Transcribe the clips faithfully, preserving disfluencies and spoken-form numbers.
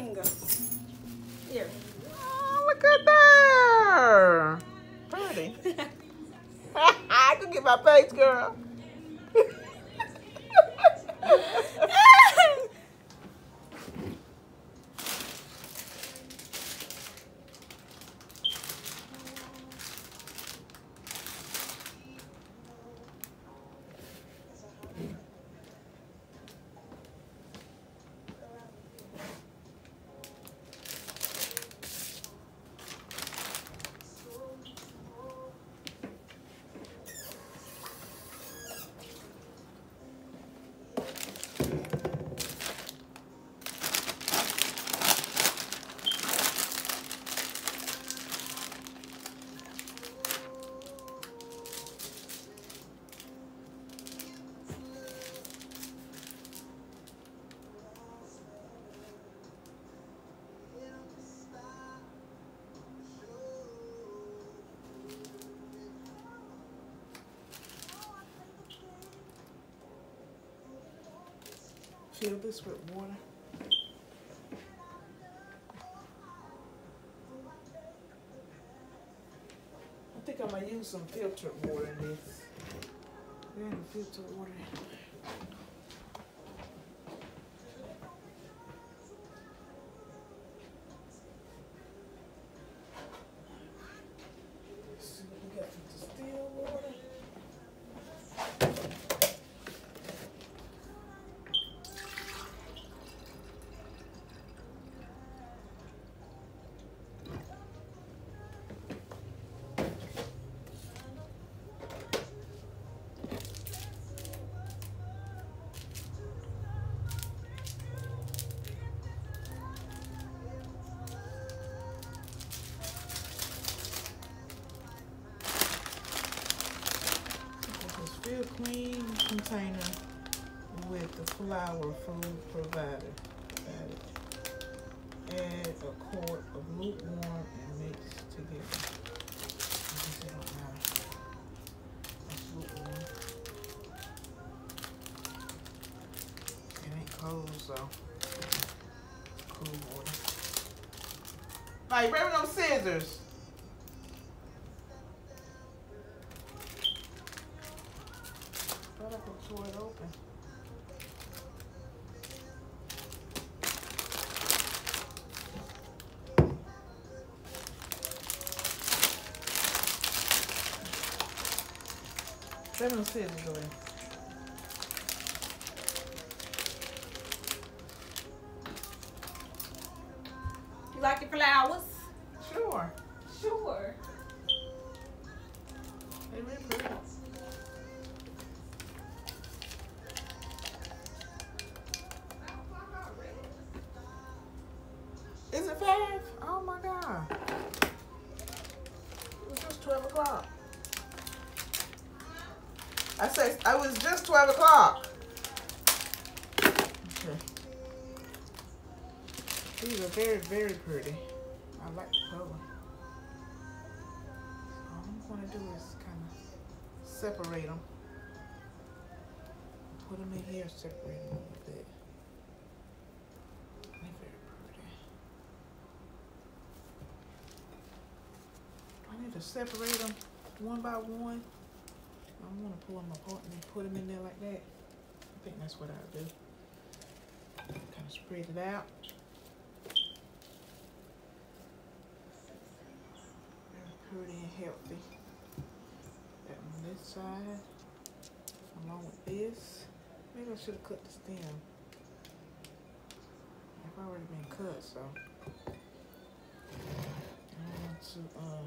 thing. Here. Oh, look at that. Pretty. I can get my face, girl. Fill this with water. I think I'm gonna use some filtered water in this. There ain't filtered water. Let's see what we got for distilled water. Fill clean container with the flour food provided. Add a quart of lukewarm and mix together. That's lukewarm. It ain't cold, so cool water. Now you bring me those scissors. I can tore it open. Seven scissors away. You like your flowers? Sure. Sure. They really pretty. Is it five? Oh my God. It was just twelve o'clock. I said, I was just twelve o'clock. Okay. These are very, very pretty. I like the color. All I'm going to do is kind of separate them. Put them in here, separate them a little bit. They're very pretty. I need to separate them one by one. I want to pull them apart and then put them in there like that. I think that's what I'll do. Kind of spread it out. Very pretty and healthy. That on this side, along with this. Maybe I should have cut the stem. It's already been cut, so I want to. Um,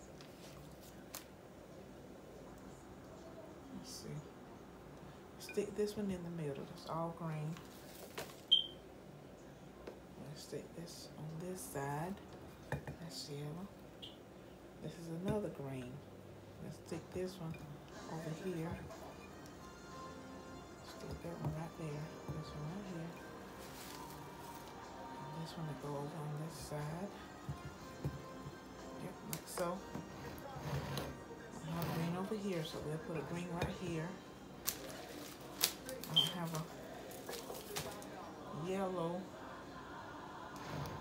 Let's see. Stick this one in the middle. It's all green. Let's stick this on this side. That's yellow. This is another green. Let's stick this one over here. Stick that one right there. This one right here. And this one to go over on this side. Yep, like so. I have green over here, so we'll put a green right here. I don't have a yellow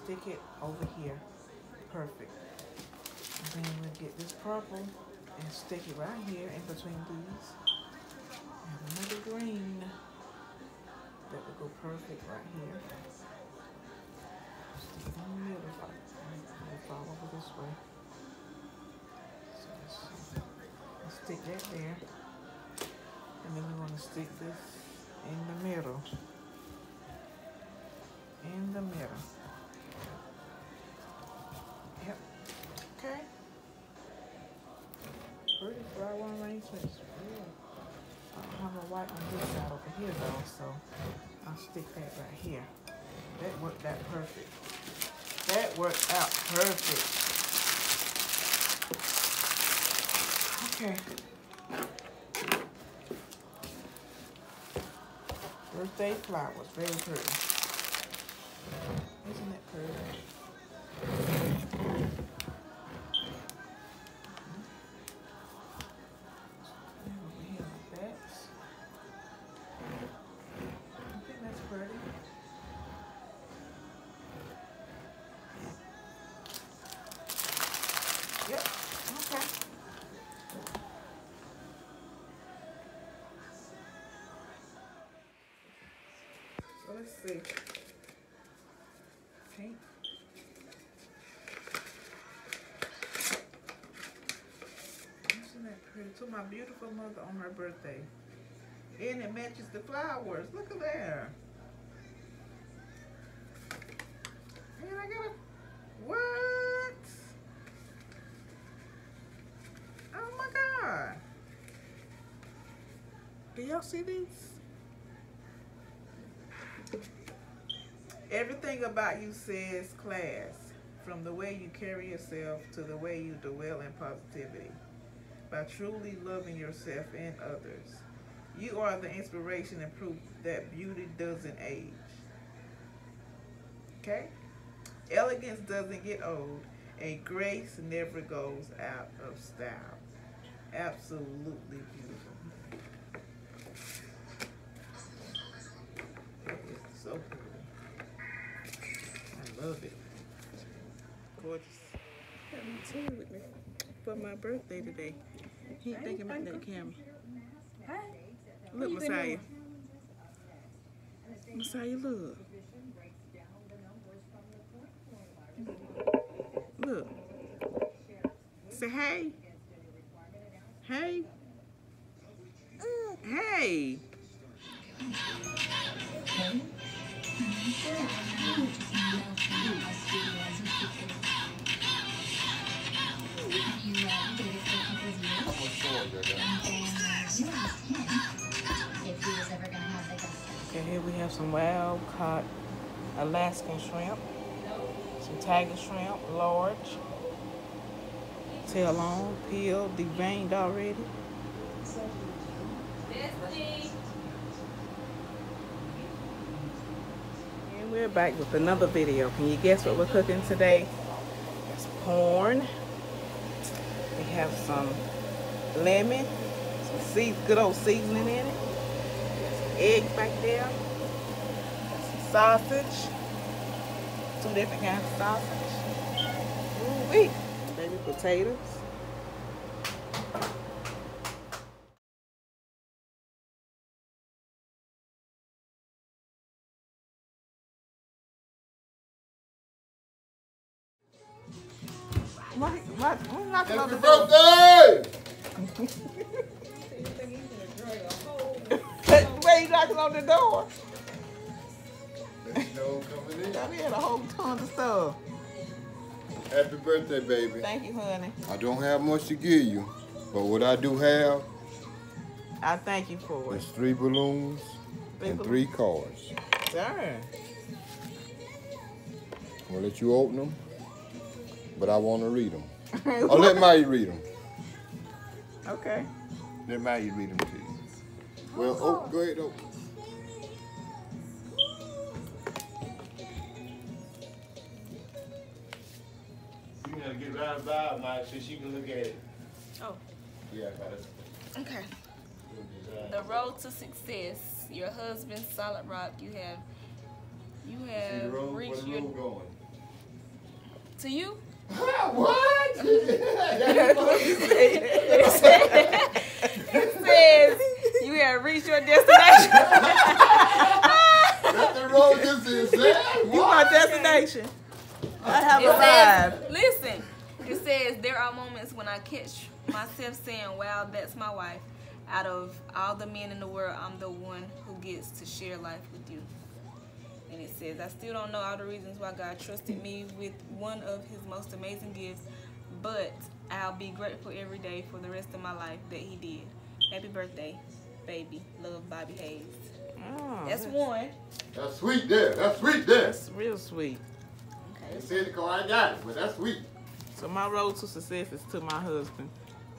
stick it over here. Perfect. And then we'll get this purple and stick it right here in between these. And another green that will go perfect right here. Stick it in the middle. We'll fall over this way. So let's, let's stick that there. And then we want to stick this in the middle. In the middle. Yep. Okay. Pretty flower arrangements. I don't have a white on this side over here though, so I'll stick that right here. That worked out perfect. That worked out perfect. Okay. Birthday flowers, very pretty. Isn't that pretty? Over here like that. I think that's pretty. Yep, okay. So let's see. Pink. Isn't that pretty? To my beautiful mother on her birthday. And it matches the flowers. Look at there. And I got a, what? Oh my God. Do y'all see these? Everything about you says class, from the way you carry yourself to the way you dwell in positivity, by truly loving yourself and others. You are the inspiration and proof that beauty doesn't age. Okay? Elegance doesn't get old, and grace never goes out of style. Absolutely beautiful. It's so pretty. I love it. Gorgeous. Got my tea with me for my birthday today. He ain't thinking about that camera. Look, Messiah. Messiah, look. Look. Say hey. Hey. Hey. Okay, here we have some wild caught Alaskan shrimp, some tiger shrimp, large, tail long, peeled, deveined already. And we're back with another video. Can you guess what we're cooking today? It's corn. We have some lemon, some seed, good old seasoning in it. Egg back there, some sausage, two different kinds of sausage. Ooh wee, baby potatoes. What? What? Who's knocking on the door? Where you knocking on the door? Let you know coming in. We had a whole ton of stuff. Happy birthday, baby. Thank you, honey. I don't have much to give you, but what I do have I thank you for it. is three balloons Three and balloons. three cards. Sir. I'm gonna let you open them, but I want to read them. Or let Maggie read them. Okay. Let Maggie read them to you. Well, oh, go ahead, open. You gotta get right about Mike so she can look at it. Oh, Yeah, I got it. Okay. the road to success. Your husband's solid rock. You have, you See the have road? Where reached the your. road going? To you? What? It says you have reached your destination. That's the road this is. You my destination. I have It arrived. says, listen, it says there are moments when I catch myself saying, wow, that's my wife. Out of all the men in the world, I'm the one who gets to share life with you. And it says, I still don't know all the reasons why God trusted me with one of his most amazing gifts, but I'll be grateful every day for the rest of my life that he did. Happy birthday, baby. Love, Bobby Hayes. Oh, That's one. That's sweet there. That's sweet there. That's real sweet. Okay. They said the car I got it, but that's sweet. So my road to success is to my husband.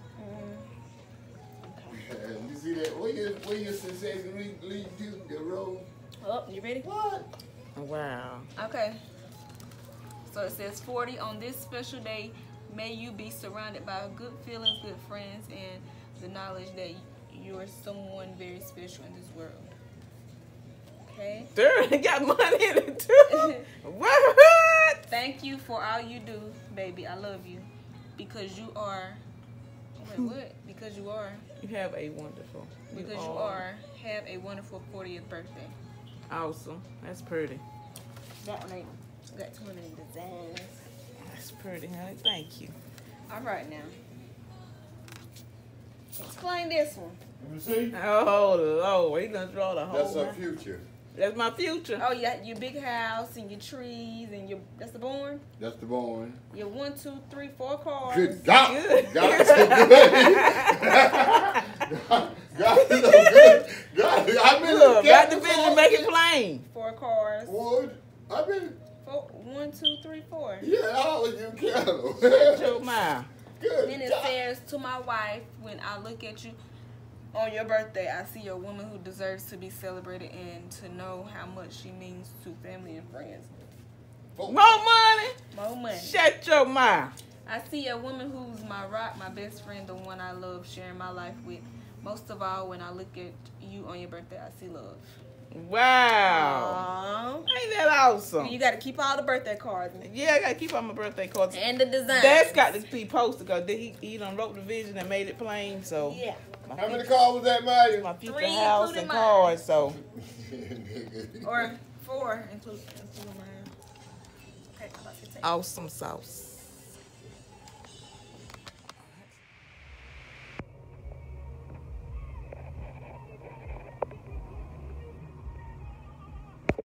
You see that? Where your, where your success lead, lead to? The road? Oh, you ready? What? Wow. Okay. So it says forty, on this special day, may you be surrounded by good feelings, good friends, and the knowledge that you're someone very special in this world. Okay? Dirty got money in it too. What? Thank you for all you do, baby. I love you. Because you are... Wait, what? Because you are... You have a wonderful. Because you are... Have a wonderful fortieth birthday. Awesome. That's pretty. That one ain't... Got too many designs. That's pretty, honey. Thank you. All right, now. Explain this one. Let me see. Oh, Lord. He done draw the whole That's our map. future. That's my future. Oh, yeah, your big house and your trees and your... That's the barn? That's the born. Your one, two, three, four cars. Good God. Good. God is so good. God is so good. God, I've been Look, in got the vision, make it plain. Four cars. Wood. I've been, Four, one, two, three, four. yeah, I always do cattle. Show my. Good Then it God. says, to my wife, when I look at you on your birthday, I see a woman who deserves to be celebrated and to know how much she means to family and friends. More money? More money. Shut your mouth. I see a woman who's my rock, my best friend, the one I love sharing my life with. Most of all, when I look at you on your birthday, I see love. Wow. Aww. Ain't that awesome? You got to keep all the birthday cards Yeah, I got to keep on my birthday cards. and the design. That's got to be posted because he, he done wrote the vision and made it plain. So Yeah. my How many future, cars was that, Maya? my future Three, house including and mine. cars. So Or four, including including mine. Okay, I'm about to take awesome sauce.